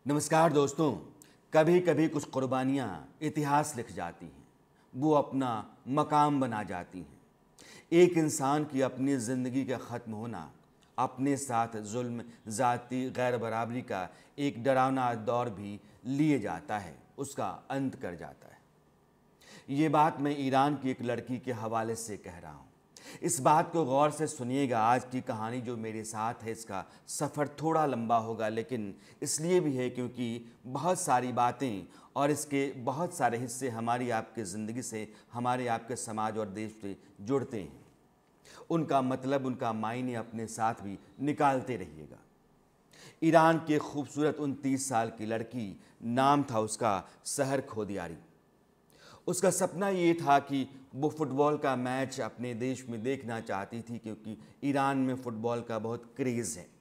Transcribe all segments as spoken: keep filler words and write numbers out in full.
नमस्कार दोस्तों। कभी कभी कुछ कुर्बानियाँ इतिहास लिख जाती हैं, वो अपना मकाम बना जाती हैं। एक इंसान की अपनी ज़िंदगी का ख़त्म होना अपने साथ जुल्म, ज़ाती गैर बराबरी का एक डरावना दौर भी लिए जाता है, उसका अंत कर जाता है। ये बात मैं ईरान की एक लड़की के हवाले से कह रहा हूँ। इस बात को गौर से सुनिएगा। आज की कहानी जो मेरे साथ है, इसका सफ़र थोड़ा लंबा होगा, लेकिन इसलिए भी है क्योंकि बहुत सारी बातें और इसके बहुत सारे हिस्से हमारी आपके ज़िंदगी से, हमारे आपके समाज और देश से जुड़ते हैं। उनका मतलब, उनका मायने अपने साथ भी निकालते रहिएगा। ईरान की एक खूबसूरत उनतीस साल की लड़की, नाम था उसका सहर खोदियारी। उसका सपना ये था कि वो फुटबॉल का मैच अपने देश में देखना चाहती थी, क्योंकि ईरान में फ़ुटबॉल का बहुत क्रेज़ है।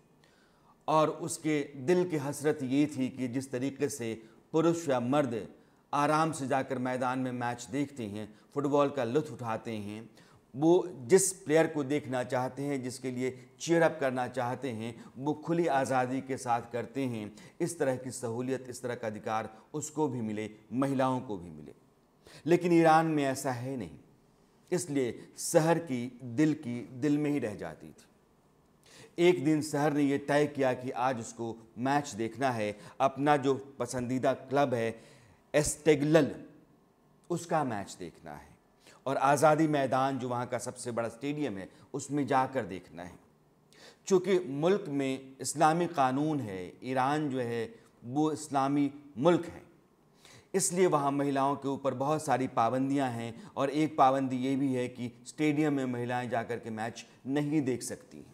और उसके दिल की हसरत ये थी कि जिस तरीके से पुरुष या मर्द आराम से जाकर मैदान में मैच देखते हैं, फ़ुटबॉल का लुत्फ़ उठाते हैं, वो जिस प्लेयर को देखना चाहते हैं, जिसके लिए चीयर अप करना चाहते हैं, वो खुली आज़ादी के साथ करते हैं। इस तरह की सहूलियत, इस तरह का अधिकार उसको भी मिले, महिलाओं को भी मिले। लेकिन ईरान में ऐसा है नहीं, इसलिए सहर की दिल की दिल में ही रह जाती थी। एक दिन सहर ने यह तय किया कि आज उसको मैच देखना है। अपना जो पसंदीदा क्लब है एस्टेग्लल, उसका मैच देखना है और आज़ादी मैदान, जो वहाँ का सबसे बड़ा स्टेडियम है, उसमें जाकर देखना है। चूँकि मुल्क में इस्लामी कानून है, ईरान जो है वो इस्लामी मुल्क है, इसलिए वहाँ महिलाओं के ऊपर बहुत सारी पाबंदियाँ हैं। और एक पाबंदी ये भी है कि स्टेडियम में महिलाएं जाकर के मैच नहीं देख सकती हैं।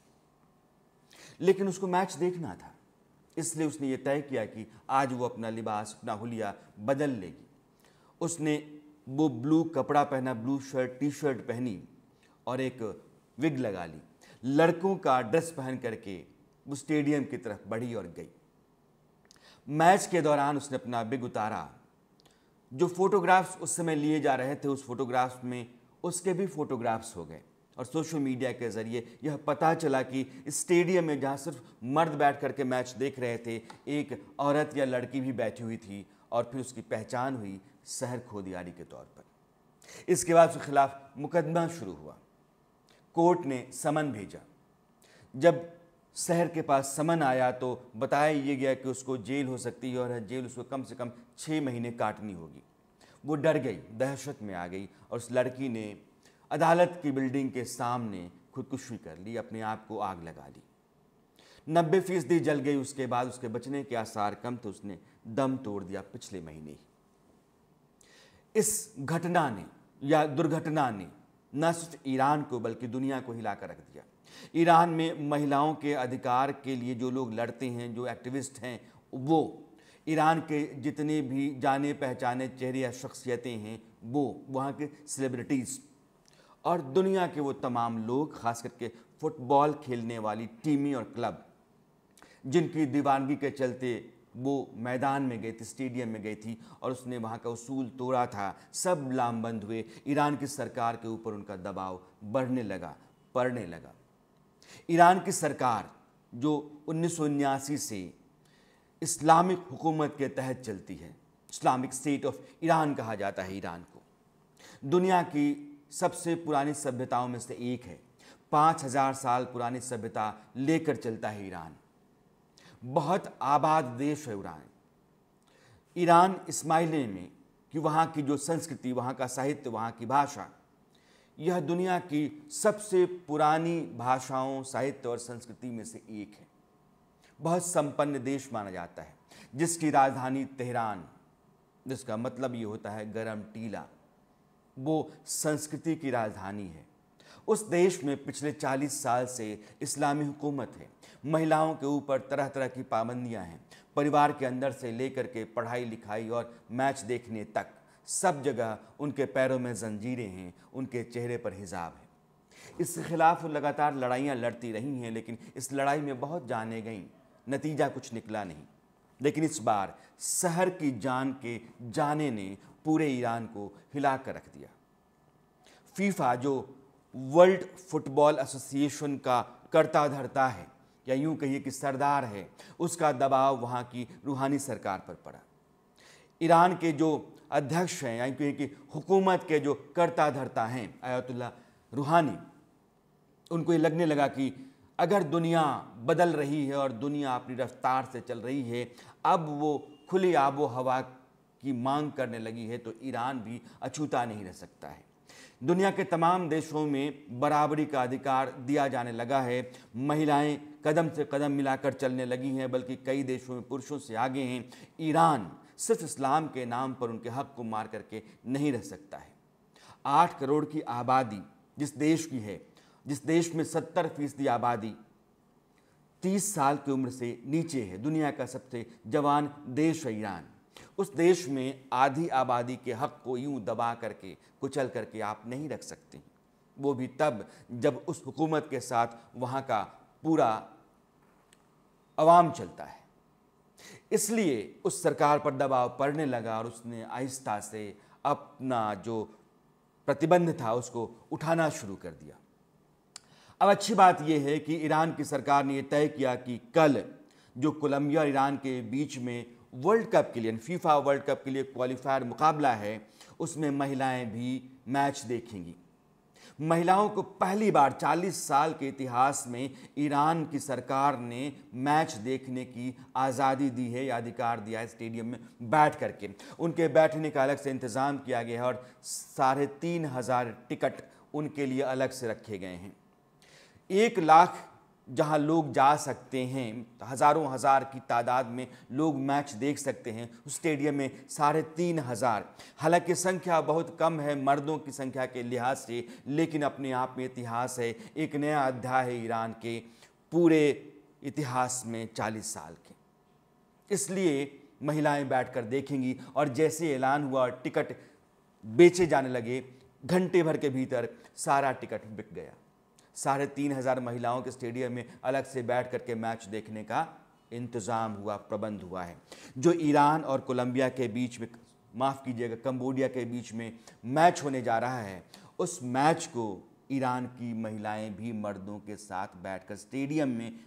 लेकिन उसको मैच देखना था, इसलिए उसने ये तय किया कि आज वो अपना लिबास, अपना हुलिया बदल लेगी। उसने वो ब्लू कपड़ा पहना, ब्लू शर्ट, टी शर्ट पहनी और एक विग लगा ली। लड़कों का ड्रेस पहन करके वो स्टेडियम की तरफ बढ़ी और गई। मैच के दौरान उसने अपना विग उतारा। जो फोटोग्राफ्स उस समय लिए जा रहे थे, उस फोटोग्राफ्स में उसके भी फोटोग्राफ्स हो गए और सोशल मीडिया के ज़रिए यह पता चला कि स्टेडियम में जहाँ सिर्फ मर्द बैठ करके मैच देख रहे थे, एक औरत या लड़की भी बैठी हुई थी। और फिर उसकी पहचान हुई सहर खोदियारी के तौर पर। इसके बाद उसके खिलाफ मुकदमा शुरू हुआ। कोर्ट ने समन भेजा। जब सहर के पास समन आया तो बताया ये गया कि उसको जेल हो सकती है और जेल उसको कम से कम छः महीने काटनी होगी। वो डर गई, दहशत में आ गई और उस लड़की ने अदालत की बिल्डिंग के सामने खुदकुशी कर ली, अपने आप को आग लगा ली। नब्बे फीसदी जल गई। उसके बाद उसके बचने के आसार कम थे, उसने दम तोड़ दिया पिछले महीने ही। इस घटना ने या दुर्घटना ने न सिर्फ ईरान को बल्कि दुनिया को हिला कर रख दिया। ईरान में महिलाओं के अधिकार के लिए जो लोग लड़ते हैं, जो एक्टिविस्ट हैं, वो ईरान के जितने भी जाने पहचाने चेहरे या शख्सियतें हैं, वो वहाँ के सेलिब्रिटीज़ और दुनिया के वो तमाम लोग, ख़ास करके फुटबॉल खेलने वाली टीमें और क्लब, जिनकी दीवानगी के चलते वो मैदान में गई थी, स्टेडियम में गई थी और उसने वहाँ का उसूल तोड़ा था, सब लामबंद हुए। ईरान की सरकार के ऊपर उनका दबाव बढ़ने लगा, पड़ने लगा। ईरान की सरकार जो उन्नीस सौ उन्यासी से इस्लामिक हुकूमत के तहत चलती है, इस्लामिक स्टेट ऑफ ईरान कहा जाता है ईरान को, दुनिया की सबसे पुरानी सभ्यताओं में से एक है। पाँच हजार साल पुरानी सभ्यता लेकर चलता है ईरान। बहुत आबाद देश है ईरान। ईरान इस्माइली में कि वहाँ की जो संस्कृति, वहाँ का साहित्य, वहाँ की भाषा, यह दुनिया की सबसे पुरानी भाषाओं, साहित्य और संस्कृति में से एक है। बहुत संपन्न देश माना जाता है, जिसकी राजधानी तेहरान, जिसका मतलब ये होता है गरम टीला, वो संस्कृति की राजधानी है। उस देश में पिछले चालीस साल से इस्लामी हुकूमत है। महिलाओं के ऊपर तरह तरह की पाबंदियां हैं। परिवार के अंदर से लेकर के पढ़ाई लिखाई और मैच देखने तक सब जगह उनके पैरों में जंजीरें हैं, उनके चेहरे पर हिजाब है। इसके खिलाफ लगातार लड़ाइयाँ लड़ती रही हैं, लेकिन इस लड़ाई में बहुत जानें गईं, नतीजा कुछ निकला नहीं। लेकिन इस बार सहर की जान के जाने ने पूरे ईरान को हिला कर रख दिया। फीफा, जो वर्ल्ड फुटबॉल एसोसिएशन का कर्ता धर्ता है, या यूं कहिए कि सरदार है, उसका दबाव वहाँ की रूहानी सरकार पर पड़ा। ईरान के जो अध्यक्ष हैं, या यूं कहिए कि हुकूमत के जो कर्ता धर्ता हैं आयतुल्लाह रूहानी, उनको ये लगने लगा कि अगर दुनिया बदल रही है और दुनिया अपनी रफ्तार से चल रही है, अब वो खुली आबो हवा की मांग करने लगी है, तो ईरान भी अछूता नहीं रह सकता है। दुनिया के तमाम देशों में बराबरी का अधिकार दिया जाने लगा है। महिलाएं कदम से कदम मिलाकर चलने लगी हैं, बल्कि कई देशों में पुरुषों से आगे हैं। ईरान सिर्फ इस्लाम के नाम पर उनके हक को मार करके नहीं रह सकता है। आठ करोड़ की आबादी जिस देश की है, जिस देश में सत्तर फीसदी आबादी तीस साल की उम्र से नीचे है, दुनिया का सबसे जवान देश है ईरान, उस देश में आधी आबादी के हक को यूं दबा करके कुचल करके आप नहीं रख सकते, वो भी तब जब उस हुकूमत के साथ वहाँ का पूरा अवाम चलता है। इसलिए उस सरकार पर दबाव पड़ने लगा और उसने आहिस्ता से अपना जो प्रतिबंध था उसको उठाना शुरू कर दिया। अब अच्छी बात यह है कि ईरान की सरकार ने यह तय किया कि कल जो कोलंबिया और ईरान के बीच में वर्ल्ड कप के लिए, फीफा वर्ल्ड कप के लिए क्वालिफायर मुकाबला है, उसमें महिलाएं भी मैच देखेंगी। महिलाओं को पहली बार चालीस साल के इतिहास में ईरान की सरकार ने मैच देखने की आज़ादी दी है या अधिकार दिया है। स्टेडियम में बैठ करके उनके बैठने का अलग से इंतज़ाम किया गया है और साढ़े तीन हज़ार टिकट उनके लिए अलग से रखे गए हैं। एक लाख जहां लोग जा सकते हैं, हज़ारों हज़ार की तादाद में लोग मैच देख सकते हैं, उस स्टेडियम में साढ़े तीन हज़ार। हालांकि संख्या बहुत कम है मर्दों की संख्या के लिहाज से, लेकिन अपने आप में इतिहास है, एक नया अध्याय है ईरान के पूरे इतिहास में चालीस साल के। इसलिए महिलाएं बैठकर देखेंगी और जैसे ऐलान हुआ टिकट बेचे जाने लगे, घंटे भर के भीतर सारा टिकट बिक गया। साढ़े तीन हज़ार महिलाओं के स्टेडियम में अलग से बैठ करके मैच देखने का इंतज़ाम हुआ, प्रबंध हुआ है। जो ईरान और कोलंबिया के बीच में, माफ़ कीजिएगा, कंबोडिया के बीच में मैच होने जा रहा है, उस मैच को ईरान की महिलाएं भी मर्दों के साथ बैठकर स्टेडियम में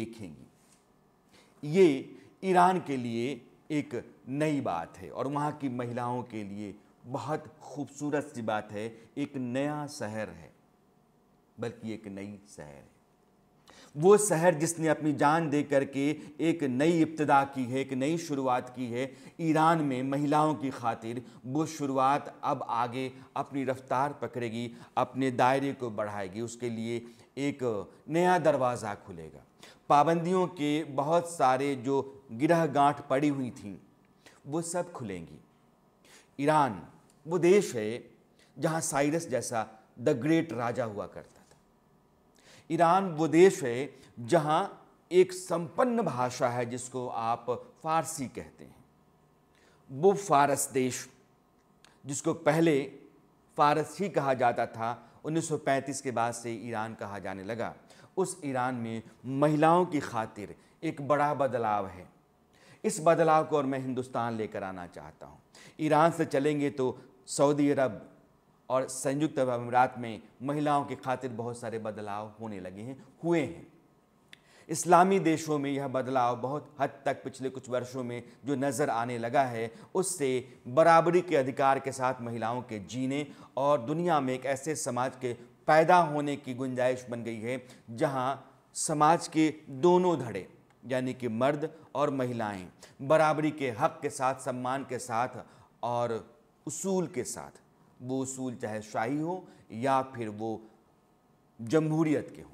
देखेंगी। ये ईरान के लिए एक नई बात है और वहाँ की महिलाओं के लिए बहुत खूबसूरत सी बात है। एक नया शहर है, बल्कि एक नई शहर है। वो शहर जिसने अपनी जान दे करके एक नई इब्तिदा की है, एक नई शुरुआत की है ईरान में महिलाओं की खातिर। वो शुरुआत अब आगे अपनी रफ्तार पकड़ेगी, अपने दायरे को बढ़ाएगी। उसके लिए एक नया दरवाज़ा खुलेगा। पाबंदियों के बहुत सारे जो गिरह गांठ पड़ी हुई थीं, वो सब खुलेंगी। ईरान वो देश है जहाँ साइरस जैसा द ग्रेट राजा हुआ करता था। ईरान वो देश है जहाँ एक संपन्न भाषा है जिसको आप फारसी कहते हैं। वो फारस देश जिसको पहले फारस ही कहा जाता था, उन्नीस सौ पैंतीस के बाद से ईरान कहा जाने लगा। उस ईरान में महिलाओं की खातिर एक बड़ा बदलाव है। इस बदलाव को और मैं हिंदुस्तान लेकर आना चाहता हूँ। ईरान से चलेंगे तो सऊदी अरब और संयुक्त अरब अमीरात में महिलाओं की खातिर बहुत सारे बदलाव होने लगे हैं, हुए हैं। इस्लामी देशों में यह बदलाव बहुत हद तक पिछले कुछ वर्षों में जो नज़र आने लगा है, उससे बराबरी के अधिकार के साथ महिलाओं के जीने और दुनिया में एक ऐसे समाज के पैदा होने की गुंजाइश बन गई है जहां समाज के दोनों धड़े यानी कि मर्द और महिलाएं बराबरी के हक के साथ, सम्मान के साथ और उसूल के साथ, वो उसूल चाहे शाही हो या फिर वो जमहूरियत के हों,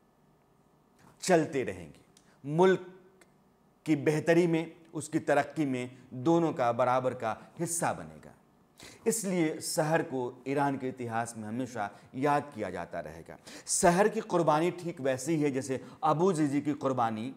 चलते रहेंगे। मुल्क की बेहतरी में, उसकी तरक्की में दोनों का बराबर का हिस्सा बनेगा। इसलिए शहर को ईरान के इतिहास में हमेशा याद किया जाता रहेगा। शहर की कुर्बानी ठीक वैसी ही है जैसे अबू जीजी की कुर्बानी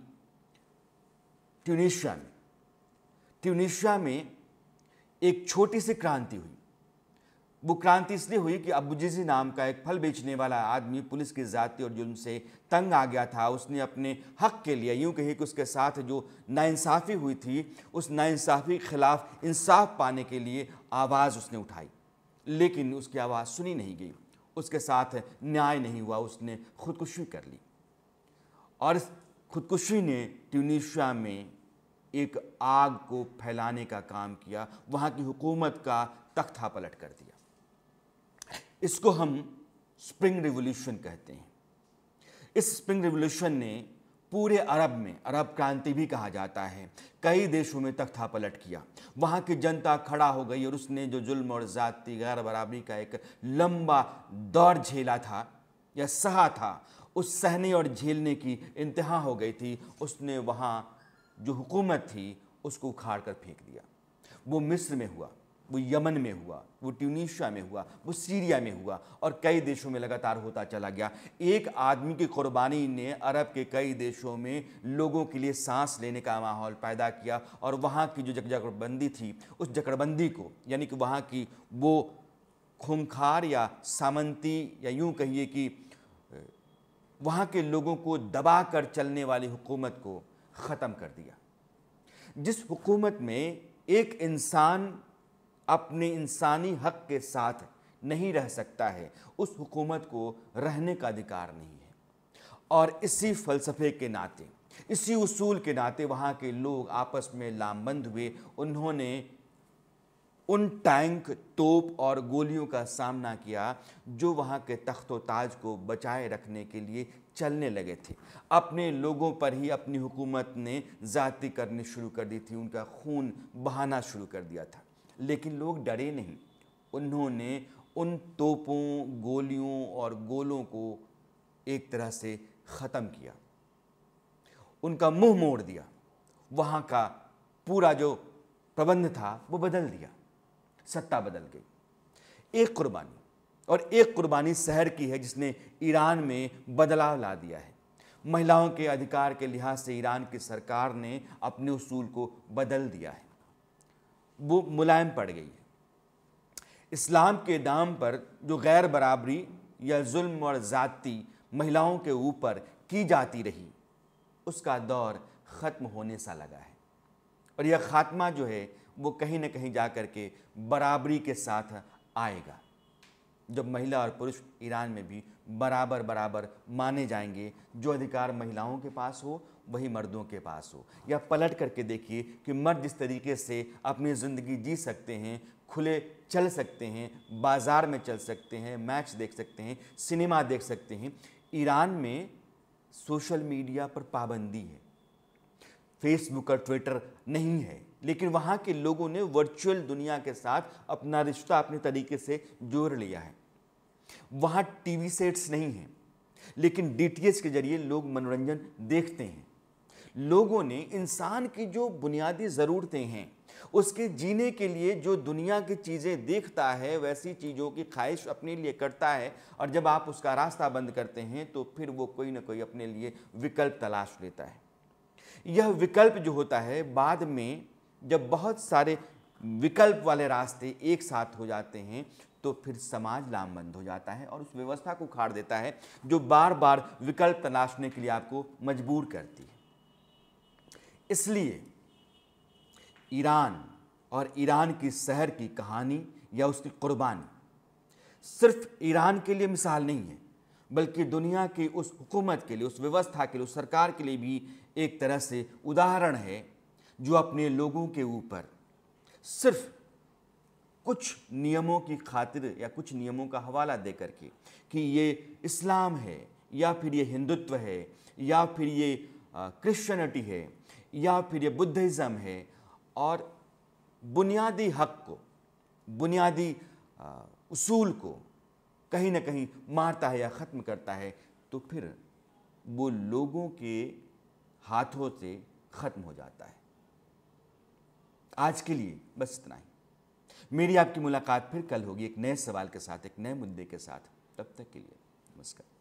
ट्यूनीशिया में। ट्यूनीशिया में एक छोटी सी क्रांति हुई। वो क्रांति इसलिए हुई कि अबू जीजी नाम का एक फल बेचने वाला आदमी पुलिस की ज़्यादती और जुल्म से तंग आ गया था। उसने अपने हक के लिए, यूँ कहिए कि उसके साथ जो नाइंसाफ़ी हुई थी, उस नाइंसाफ़ी के खिलाफ इंसाफ पाने के लिए आवाज़ उसने उठाई, लेकिन उसकी आवाज़ सुनी नहीं गई, उसके साथ न्याय नहीं हुआ, उसने खुदकुशी कर ली। और खुदकुशी ने ट्यूनीशिया में एक आग को फैलाने का काम किया, वहाँ की हुकूमत का तख्ता पलट कर दिया। इसको हम स्प्रिंग रिवॉल्यूशन कहते हैं। इस स्प्रिंग रिवॉल्यूशन ने पूरे अरब में, अरब क्रांति भी कहा जाता है, कई देशों में तख्ता पलट किया। वहाँ की जनता खड़ा हो गई और उसने जो जुल्म और ज़ाती गैर बराबरी का एक लंबा दौर झेला था या सहा था, उस सहने और झेलने की इंतहा हो गई थी। उसने वहाँ जो हुकूमत थी उसको उखाड़ कर फेंक दिया। वो मिस्र में हुआ, वो यमन में हुआ, वो ट्यूनीशिया में हुआ, वो सीरिया में हुआ और कई देशों में लगातार होता चला गया। एक आदमी की कुर्बानी ने अरब के कई देशों में लोगों के लिए सांस लेने का माहौल पैदा किया और वहाँ की जो जकड़बंदी थी, उस जकड़बंदी को, यानी कि वहाँ की वो खूंखार या सामंती या यूँ कहिए कि वहाँ के लोगों को दबा कर चलने वाली हुकूमत को ख़त्म कर दिया। जिस हुकूमत में एक इंसान अपने इंसानी हक के साथ नहीं रह सकता है, उस हुकूमत को रहने का अधिकार नहीं है। और इसी फ़लसफ़े के नाते, इसी उसूल के नाते वहाँ के लोग आपस में लामबंद हुए। उन्होंने उन टैंक, तोप और गोलियों का सामना किया जो वहाँ के तख्तो ताज को बचाए रखने के लिए चलने लगे थे। अपने लोगों पर ही अपनी हुकूमत ने ज़्यादती करनी शुरू कर दी थी, उनका खून बहाना शुरू कर दिया था। लेकिन लोग डरे नहीं। उन्होंने उन तोपों, गोलियों और गोलों को एक तरह से ख़त्म किया, उनका मुंह मोड़ दिया। वहाँ का पूरा जो प्रबंध था वो बदल दिया, सत्ता बदल गई। एक कुर्बानी, और एक कुर्बानी शहर की है जिसने ईरान में बदलाव ला दिया है। महिलाओं के अधिकार के लिहाज से ईरान की सरकार ने अपने उसूल को बदल दिया है, वो मुलायम पड़ गई है। इस्लाम के नाम पर जो गैर बराबरी या जुल्म और ज़्यादती महिलाओं के ऊपर की जाती रही, उसका दौर ख़त्म होने सा लगा है। और यह ख़ात्मा जो है वो कहीं ना कहीं जा कर के बराबरी के साथ आएगा, जब महिला और पुरुष ईरान में भी बराबर बराबर माने जाएंगे। जो अधिकार महिलाओं के पास हो वही मर्दों के पास हो। या पलट करके देखिए कि मर्द जिस तरीके से अपनी ज़िंदगी जी सकते हैं, खुले चल सकते हैं, बाज़ार में चल सकते हैं, मैच देख सकते हैं, सिनेमा देख सकते हैं, ईरान में सोशल मीडिया पर पाबंदी है, फेसबुक और ट्विटर नहीं है। लेकिन वहाँ के लोगों ने वर्चुअल दुनिया के साथ अपना रिश्ता अपने तरीके से जोड़ लिया है। वहाँ टीवी सेट्स नहीं हैं, लेकिन डीटीएच के जरिए लोग मनोरंजन देखते हैं। लोगों ने इंसान की जो बुनियादी ज़रूरतें हैं, उसके जीने के लिए जो दुनिया की चीज़ें देखता है, वैसी चीज़ों की ख्वाहिश अपने लिए करता है। और जब आप उसका रास्ता बंद करते हैं तो फिर वो कोई ना कोई अपने लिए विकल्प तलाश लेता है। यह विकल्प जो होता है, बाद में जब बहुत सारे विकल्प वाले रास्ते एक साथ हो जाते हैं तो फिर समाज लामबंद हो जाता है और उस व्यवस्था को उखाड़ देता है जो बार बार विकल्प तलाशने के लिए आपको मजबूर करती है। इसलिए ईरान और ईरान की शहर की कहानी या उसकी कुर्बानी सिर्फ ईरान के लिए मिसाल नहीं है, बल्कि दुनिया की उस हुकूमत के लिए, उस व्यवस्था के लिए, उस सरकार के लिए भी एक तरह से उदाहरण है जो अपने लोगों के ऊपर सिर्फ कुछ नियमों की खातिर या कुछ नियमों का हवाला दे करके कि ये इस्लाम है या फिर ये हिंदुत्व है या फिर ये क्रिश्चियनिटी है या फिर ये बुद्धिज़्म है, और बुनियादी हक को, बुनियादी उसूल को कहीं ना कहीं मारता है या ख़त्म करता है, तो फिर वो लोगों के हाथों से ख़त्म हो जाता है। आज के लिए बस इतना ही। मेरी आपकी मुलाकात फिर कल होगी एक नए सवाल के साथ, एक नए मुद्दे के साथ। तब तक के लिए नमस्कार।